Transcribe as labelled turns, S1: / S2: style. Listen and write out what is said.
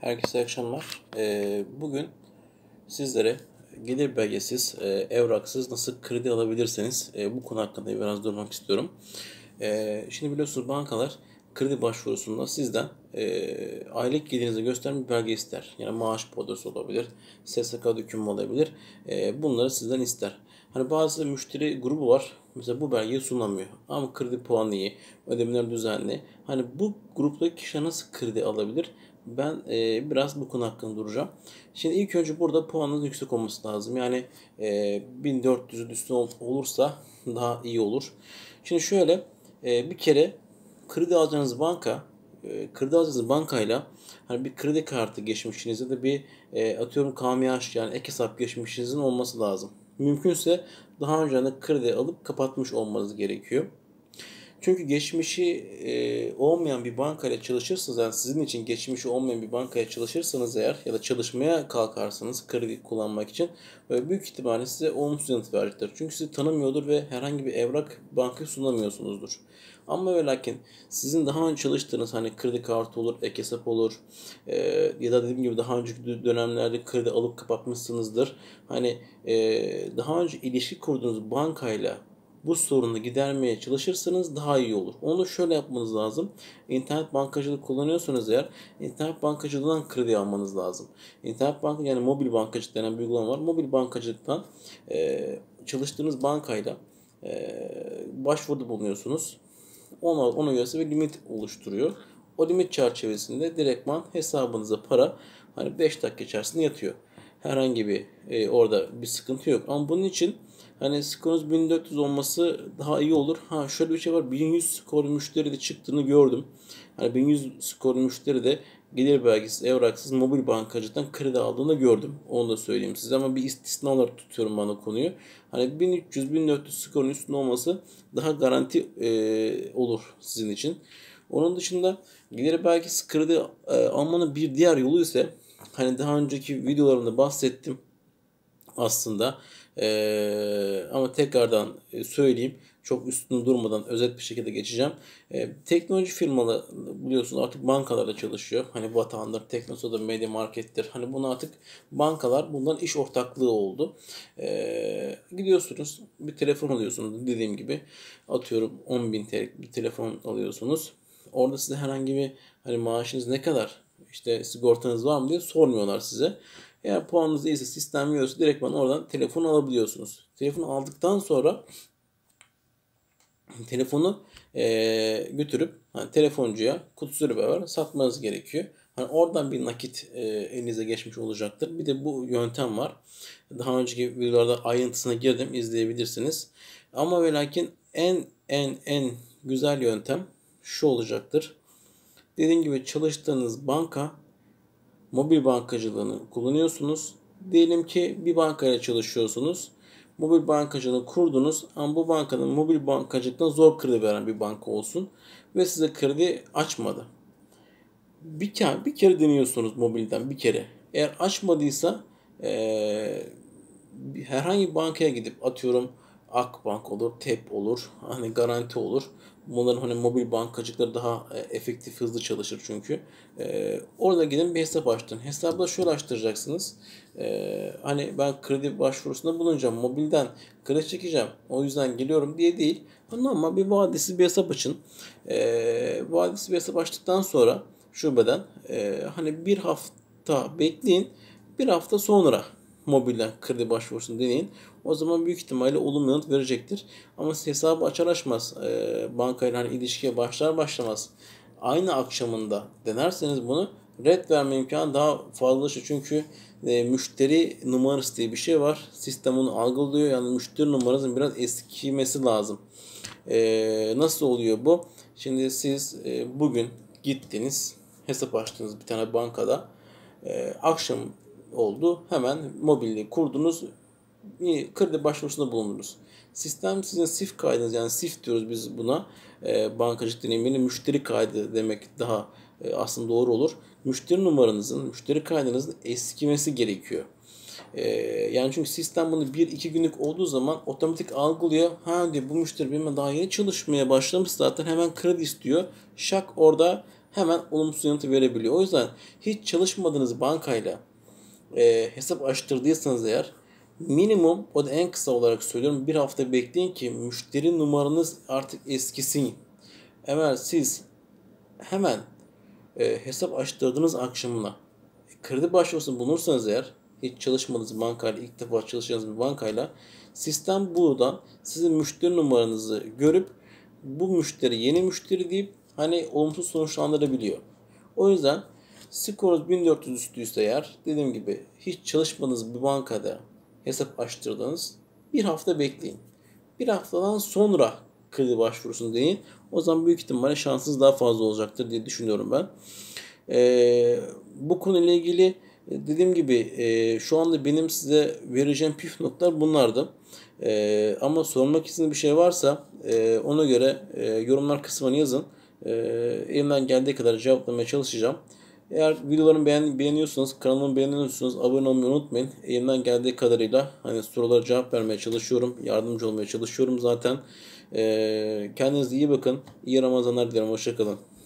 S1: Herkese iyi akşamlar. Bugün sizlere gelir belgesiz, evraksız nasıl kredi alabilirseniz bu konu hakkında biraz durmak istiyorum. Şimdi biliyorsunuz bankalar kredi başvurusunda sizden aylık gelirinizi gösteren bir belge ister. Yani maaş podrosu olabilir, SSK dökümü olabilir. Bunları sizden ister. Hani bazı müşteri grubu var. Mesela bu belgeyi sunamıyor. Ama kredi puanı iyi, ödemeler düzenli. Hani bu gruptaki kişi nasıl kredi alabilir? Ben biraz bu konu hakkında duracağım. Şimdi ilk önce burada puanın yüksek olması lazım. Yani 1400'ün üstü olursa daha iyi olur. Şimdi şöyle bir kere kredi alacağınız banka, kredi alacağınız bankayla hani bir kredi kartı geçmişinizde de bir atıyorum KMH yani ek hesap geçmişinizin olması lazım. Mümkünse daha önce de kredi alıp kapatmış olmanız gerekiyor. Çünkü geçmişi olmayan bir bankayla çalışırsanız, yani sizin için geçmişi olmayan bir bankaya çalışırsanız eğer ya da çalışmaya kalkarsanız kredi kullanmak için büyük ihtimalle size olumsuz yanıt verecektir. Çünkü sizi tanımıyordur ve herhangi bir evrak banka sunamıyorsunuzdur. Ama ve lakin sizin daha önce çalıştığınız hani kredi kartı olur, ek hesap olur ya da dediğim gibi daha önceki dönemlerde kredi alıp kapatmışsınızdır. Hani daha önce ilişki kurduğunuz bankayla bu sorunu gidermeye çalışırsanız daha iyi olur. Onu şöyle yapmanız lazım. İnternet bankacılık kullanıyorsanız eğer internet bankacılığından kredi almanız lazım. İnternet banka yani mobil bankacılık denen bir uygulama var. Mobil bankacılıktan çalıştığınız bankayla başvuruda bulunuyorsunuz. Ona göre bir limit oluşturuyor. O limit çerçevesinde direktman hesabınıza para hani 5 dakika içerisinde yatıyor. Herhangi bir orada bir sıkıntı yok. Ama bunun için hani skorunuz 1400 olması daha iyi olur. Ha şöyle bir şey var. 1100 skor müşteri de çıktığını gördüm. Hani 1100 skor müşteri de gelir belgesiz, evraksız mobil bankacılıktan kredi aldığını gördüm. Onu da söyleyeyim size ama bir istisna olarak tutuyorum ben o konuyu. Hani 1300-1400 skorun üstünde olması daha garanti olur sizin için. Onun dışında gelir belgesiz kredi almanın bir diğer yolu ise hani daha önceki videolarımda bahsettim aslında. Ama tekrardan söyleyeyim. Çok üstünde durmadan özet bir şekilde geçeceğim. Teknoloji firmaları biliyorsunuz artık bankalarda çalışıyor. Hani Vatahan'dır, Teknosa'dır, Media Market'tir. Hani bunu artık bankalar bundan iş ortaklığı oldu. Gidiyorsunuz bir telefon alıyorsunuz dediğim gibi. Atıyorum 10.000 TL bir telefon alıyorsunuz. Orada size herhangi bir hani maaşınız ne kadar işte sigortanız var mı diye sormuyorlar size. Eğer puanınız iyiyse sistem yiyorsa direktman oradan telefon alabiliyorsunuz. Telefonu aldıktan sonra telefonu götürüp hani telefoncuya kutusuyla beraber satmanız gerekiyor. Hani oradan bir nakit elinize geçmiş olacaktır. Bir de bu yöntem var. Daha önceki videolarda ayrıntısına girdim, izleyebilirsiniz. Ama ve lakin en güzel yöntem şu olacaktır. Dediğim gibi çalıştığınız banka mobil bankacılığını kullanıyorsunuz. Diyelim ki bir bankayla çalışıyorsunuz. Mobil bankacılığı kurdunuz ama bu bankanın mobil bankacılıktan zor kredi veren bir banka olsun ve size kredi açmadı. Bir kere deniyorsunuz mobilden bir kere. Eğer açmadıysa herhangi bir bankaya gidip atıyorum Akbank olur, TEP olur, hani Garanti olur. Bunların hani mobil bankacılıkları daha efektif, hızlı çalışır çünkü. Orada gidin bir hesap açtın. Hesabı da şöyle açtıracaksınız. Hani ben kredi başvurusunda bulunacağım. Mobilden kredi çekeceğim. O yüzden geliyorum diye değil. Normal bir vadesiz bir hesap açın. Vadesiz bir hesap açtıktan sonra şubeden hani bir hafta bekleyin. Bir hafta sonra mobilden kredi başvurusunu deneyin. O zaman büyük ihtimalle olumlu yanıt verecektir. Ama siz hesabı açar açmaz bankayla hani ilişkiye başlar başlamaz aynı akşamında denerseniz bunu red verme imkanı daha fazlalaşır. Çünkü müşteri numarası diye bir şey var. Sistem onu algılıyor. Yani müşteri numaranızın biraz eskimesi lazım. Nasıl oluyor bu? Şimdi siz bugün gittiniz hesap açtınız bir tane bankada. Akşam oldu. Hemen mobilde kurdunuz. Kredi başvurusunda bulundunuz. Sistem sizin SIF kaydınız yani SIF diyoruz biz buna. Bankacılık deneyimini müşteri kaydı demek daha aslında doğru olur. Müşteri numaranızın, müşteri kaydınızın eskimesi gerekiyor. Yani çünkü sistem bunu 1-2 günlük olduğu zaman otomatik algılıyor. Ha diyor bu müşteri benimle daha yeni çalışmaya başlamış zaten hemen kredi istiyor. Şak orada hemen olumsuz yanıtı verebiliyor. O yüzden hiç çalışmadığınız bankayla hesap açtırdıysanız eğer, minimum, o da en kısa olarak söylüyorum, bir hafta bekleyin ki müşteri numaranız artık eskisin. Eğer siz hemen hesap açtırdığınız akşamına kredi başvurusunda bulunursanız eğer, hiç çalışmadığınız bankayla, ilk defa çalışacağınız bir bankayla, sistem buradan sizin müşteri numaranızı görüp bu müşteri yeni müşteri deyip hani olumsuz sonuçlandırabiliyor. O yüzden skorunuz 1400 üstüyse eğer, dediğim gibi hiç çalışmadığınız bir bankada hesap açtırdınız, bir hafta bekleyin. Bir haftadan sonra kredi başvurusunu deneyin. O zaman büyük ihtimalle şansınız daha fazla olacaktır diye düşünüyorum ben. Bu konuyla ilgili dediğim gibi şu anda benim size vereceğim püf noktalar bunlardı. Ama sormak istediğiniz bir şey varsa ona göre yorumlar kısmına yazın. Elimden geldiği kadar cevaplamaya çalışacağım. Eğer videolarımı beğeniyorsanız, kanalımı beğeniyorsanız abone olmayı unutmayın. Elimden geldiği kadarıyla hani sorulara cevap vermeye çalışıyorum. Yardımcı olmaya çalışıyorum zaten. Kendinize iyi bakın. İyi Ramazanlar dilerim. Hoşça kalın.